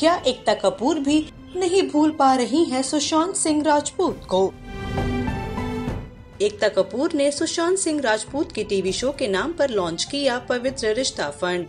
क्या एकता कपूर भी नहीं भूल पा रही हैं सुशांत सिंह राजपूत को? एकता कपूर ने सुशांत सिंह राजपूत के टीवी शो के नाम पर लॉन्च किया पवित्र रिश्ता फंड।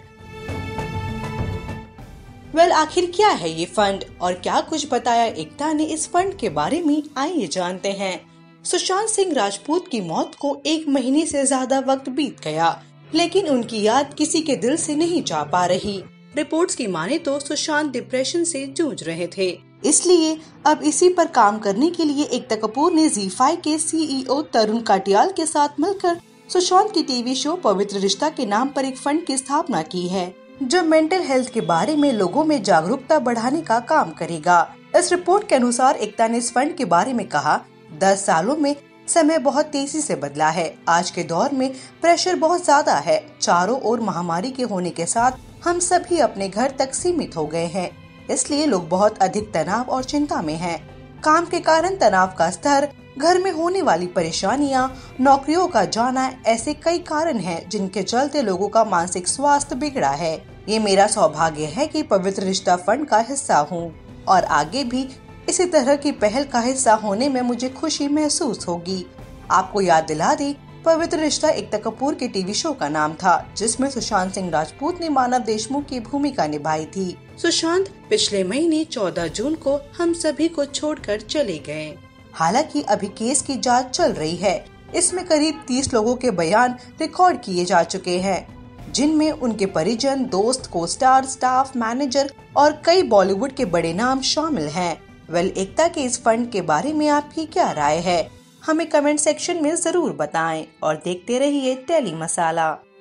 आखिर क्या है ये फंड और क्या कुछ बताया एकता ने इस फंड के बारे में, आइए जानते हैं। सुशांत सिंह राजपूत की मौत को 1 महीने से ज्यादा वक्त बीत गया, लेकिन उनकी याद किसी के दिल से नहीं जा पा रही। रिपोर्ट्स की माने तो सुशांत डिप्रेशन से जूझ रहे थे, इसलिए अब इसी पर काम करने के लिए एकता कपूर ने ZEE5 के CEO तरुण काटियाल के साथ मिलकर सुशांत की टीवी शो पवित्र रिश्ता के नाम पर एक फंड की स्थापना की है, जो मेंटल हेल्थ के बारे में लोगों में जागरूकता बढ़ाने का काम करेगा। इस रिपोर्ट के अनुसार एकता ने इस फंड के बारे में कहा, 10 सालों में समय बहुत तेजी से बदला है। आज के दौर में प्रेशर बहुत ज्यादा है। चारों ओर महामारी के होने के साथ हम सभी अपने घर तक सीमित हो गए हैं, इसलिए लोग बहुत अधिक तनाव और चिंता में हैं। काम के कारण तनाव का स्तर, घर में होने वाली परेशानियां, नौकरियों का जाना, ऐसे कई कारण हैं जिनके चलते लोगों का मानसिक स्वास्थ्य बिगड़ा है। ये मेरा सौभाग्य है कि पवित्र रिश्ता फंड का हिस्सा हूँ और आगे भी इसी तरह की पहल का हिस्सा होने में मुझे खुशी महसूस होगी। आपको याद दिला दें, पवित्र रिश्ता एकता कपूर के टीवी शो का नाम था, जिसमें सुशांत सिंह राजपूत ने मानव देशमुख की भूमिका निभाई थी। सुशांत पिछले महीने 14 जून को हम सभी को छोड़कर चले गए। हालांकि अभी केस की जांच चल रही है। इसमें करीब 30 लोगों के बयान रिकॉर्ड किए जा चुके हैं, जिनमें उनके परिजन, दोस्त, को-स्टार, स्टाफ, मैनेजर और कई बॉलीवुड के बड़े नाम शामिल हैं। एकता के इस फंड के बारे में आपकी क्या राय है? हमें कमेंट सेक्शन में जरूर बताएं और देखते रहिए टेली मसाला।